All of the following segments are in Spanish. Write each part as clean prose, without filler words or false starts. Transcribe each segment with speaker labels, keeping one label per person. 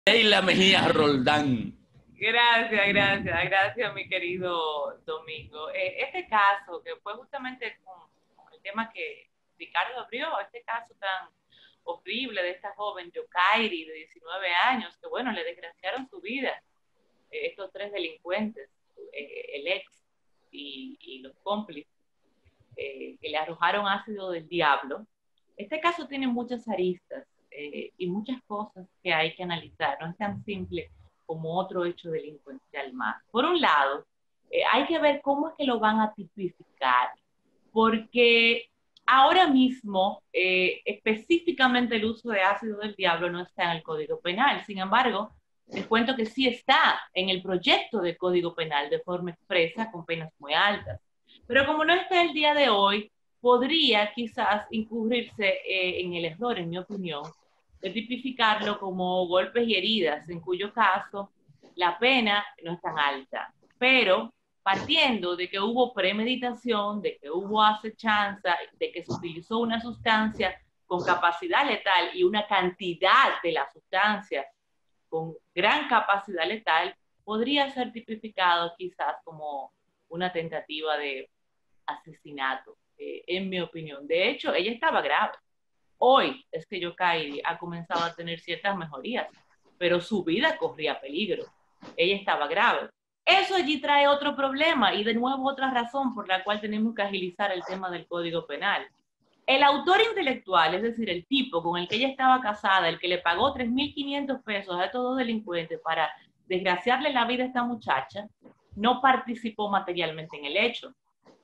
Speaker 1: Leila Mejía Roldán.
Speaker 2: Gracias, mi querido Domingo. Este caso, que fue justamente con el tema que Ricardo abrió, este caso tan horrible de esta joven Yokairi de 19 años, que bueno, le desgraciaron su vida, estos tres delincuentes, el ex y los cómplices, que le arrojaron ácido del diablo. Este caso tiene muchas aristas y muchas cosas que hay que analizar. No es tan simple como otro hecho delincuencial más. Por un lado, hay que ver cómo es que lo van a tipificar, porque ahora mismo específicamente el uso de ácido del diablo no está en el Código Penal. Sin embargo, les cuento que sí está en el proyecto de Código Penal de forma expresa con penas muy altas. Pero como no está el día de hoy, podría quizás incurrirse en el error, en mi opinión, de tipificarlo como golpes y heridas, en cuyo caso la pena no es tan alta. Pero partiendo de que hubo premeditación, de que hubo acechanza, de que se utilizó una sustancia con capacidad letal y una cantidad de la sustancia con gran capacidad letal, podría ser tipificado quizás como una tentativa de asesinato, en mi opinión. De hecho, ella estaba grave. Hoy es que Yokairi ha comenzado a tener ciertas mejorías, pero su vida corría peligro. Ella estaba grave. Eso allí trae otro problema y de nuevo otra razón por la cual tenemos que agilizar el tema del Código Penal. El autor intelectual, es decir, el tipo con el que ella estaba casada, el que le pagó 3.500 pesos a estos dos delincuentes para desgraciarle la vida a esta muchacha, no participó materialmente en el hecho.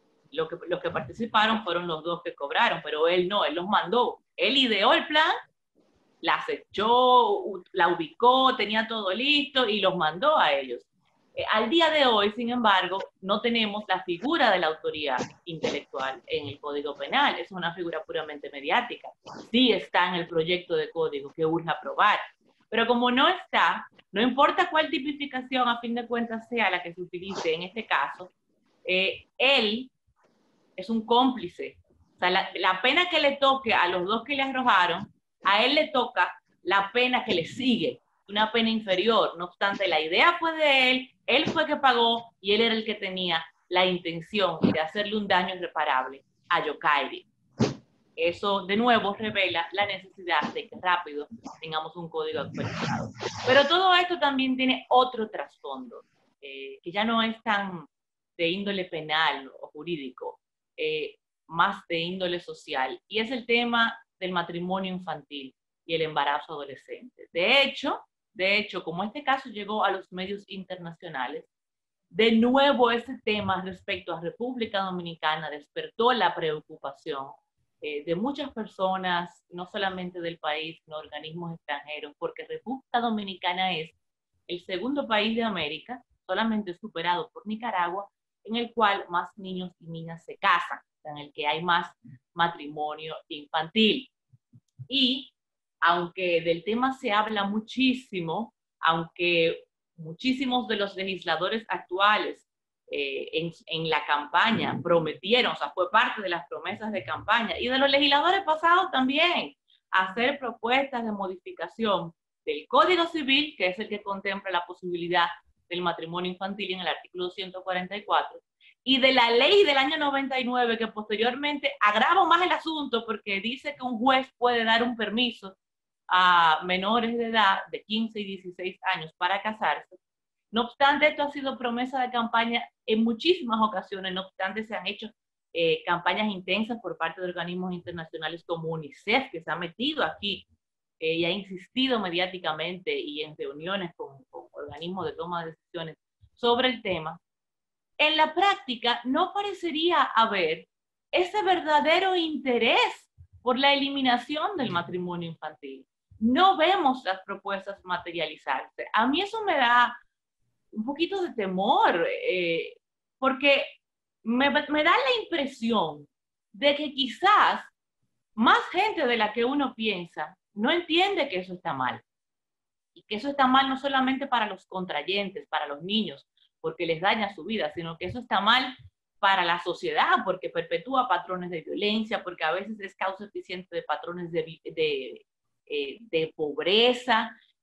Speaker 2: Los que participaron fueron los dos que cobraron, pero él no, él los mandó. Él ideó el plan, la acechó, la ubicó, tenía todo listo y los mandó a ellos. Al día de hoy, sin embargo, no tenemos la figura de la autoría intelectual en el Código Penal. Es una figura puramente mediática. Sí está en el proyecto de código que urge aprobar. Pero como no está, no importa cuál tipificación a fin de cuentas sea la que se utilice en este caso, él es un cómplice. O sea, la pena que le toque a los dos que le arrojaron, a él le toca la pena que le sigue, una pena inferior. No obstante, la idea fue de él fue que pagó y él era el que tenía la intención de hacerle un daño irreparable a Yokairi. Eso de nuevo revela la necesidad de que rápido tengamos un código actualizado. Pero todo esto también tiene otro trasfondo, que ya no es tan de índole penal o jurídico, eh, más de índole social, y es el tema del matrimonio infantil y el embarazo adolescente. De hecho, como este caso llegó a los medios internacionales, de nuevo ese tema respecto a República Dominicana despertó la preocupación de muchas personas, no solamente del país, sino organismos extranjeros, porque República Dominicana es el segundo país de América, solamente superado por Nicaragua, en el cual más niños y niñas se casan, en el que hay más matrimonio infantil. Y aunque del tema se habla muchísimo, aunque muchísimos de los legisladores actuales en la campaña prometieron, o sea, fue parte de las promesas de campaña, y de los legisladores pasados también, hacer propuestas de modificación del Código Civil, que es el que contempla la posibilidad del matrimonio infantil en el artículo 144, y de la ley del año 99, que posteriormente agrava más el asunto porque dice que un juez puede dar un permiso a menores de edad de 15 y 16 años para casarse. No obstante, esto ha sido promesa de campaña en muchísimas ocasiones, no obstante se han hecho campañas intensas por parte de organismos internacionales como UNICEF, que se ha metido aquí y ha insistido mediáticamente y en reuniones con organismos de toma de decisiones sobre el tema. En la práctica no parecería haber ese verdadero interés por la eliminación del matrimonio infantil. No vemos las propuestas materializarse. A mí eso me da un poquito de temor, porque me da la impresión de que quizás más gente de la que uno piensa no entiende que eso está mal. Y que eso está mal no solamente para los contrayentes, para los niños, porque les daña su vida, sino que eso está mal para la sociedad, porque perpetúa patrones de violencia, porque a veces es causa eficiente de patrones de pobreza,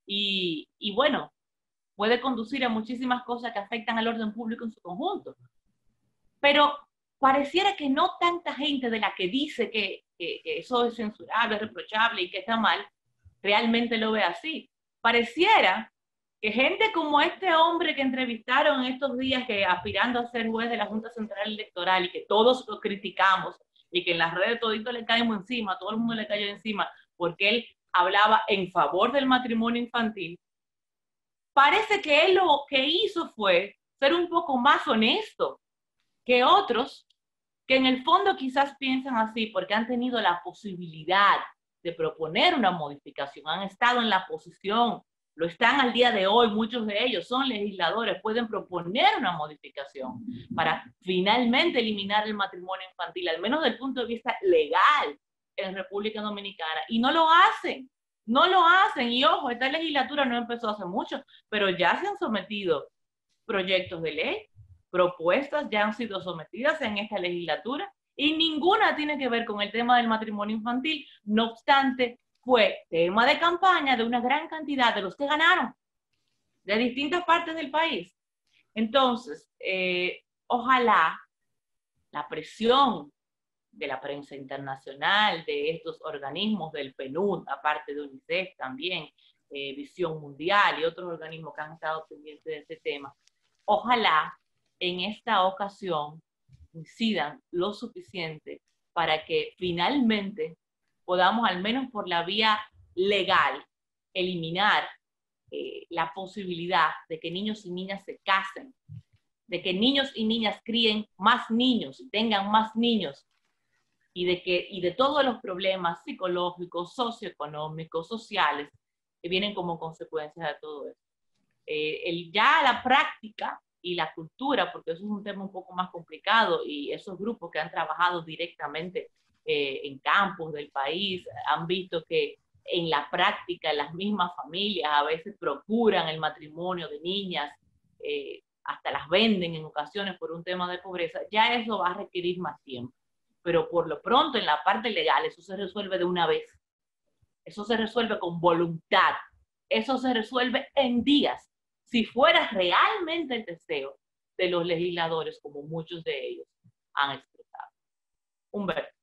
Speaker 2: y bueno, puede conducir a muchísimas cosas que afectan al orden público en su conjunto. Pero pareciera que no tanta gente de la que dice que eso es censurable, reprochable y que está mal, realmente lo ve así. Pareciera que gente como este hombre que entrevistaron estos días, que aspirando a ser juez de la Junta Central Electoral y que todos lo criticamos y que en las redes todito le caemos encima, todo el mundo le cayó encima porque él hablaba en favor del matrimonio infantil, parece que él lo que hizo fue ser un poco más honesto que otros que en el fondo quizás piensan así porque han tenido la posibilidad de proponer una modificación, han estado en la posición, lo están al día de hoy, muchos de ellos son legisladores, pueden proponer una modificación para finalmente eliminar el matrimonio infantil, al menos desde el punto de vista legal en República Dominicana, y no lo hacen. No lo hacen, y ojo, esta legislatura no empezó hace mucho, pero ya se han sometido proyectos de ley, propuestas ya han sido sometidas en esta legislatura y ninguna tiene que ver con el tema del matrimonio infantil. No obstante, fue tema de campaña de una gran cantidad de los que ganaron de distintas partes del país. Entonces, ojalá la presión de la prensa internacional, de estos organismos del PNUD, aparte de UNICEF también, Visión Mundial y otros organismos que han estado pendientes de este tema, ojalá en esta ocasión incidan lo suficiente para que finalmente podamos, al menos por la vía legal, eliminar la posibilidad de que niños y niñas se casen, de que niños y niñas críen más niños, tengan más niños, y de todos los problemas psicológicos, socioeconómicos, sociales que vienen como consecuencia de todo eso. Ya la práctica y la cultura, porque eso es un tema un poco más complicado, y esos grupos que han trabajado directamente en campos del país han visto que en la práctica las mismas familias a veces procuran el matrimonio de niñas, hasta las venden en ocasiones por un tema de pobreza. Ya eso va a requerir más tiempo, pero por lo pronto en la parte legal eso se resuelve de una vez, eso se resuelve con voluntad, eso se resuelve en días, si fuera realmente el deseo de los legisladores, como muchos de ellos han expresado. Humberto.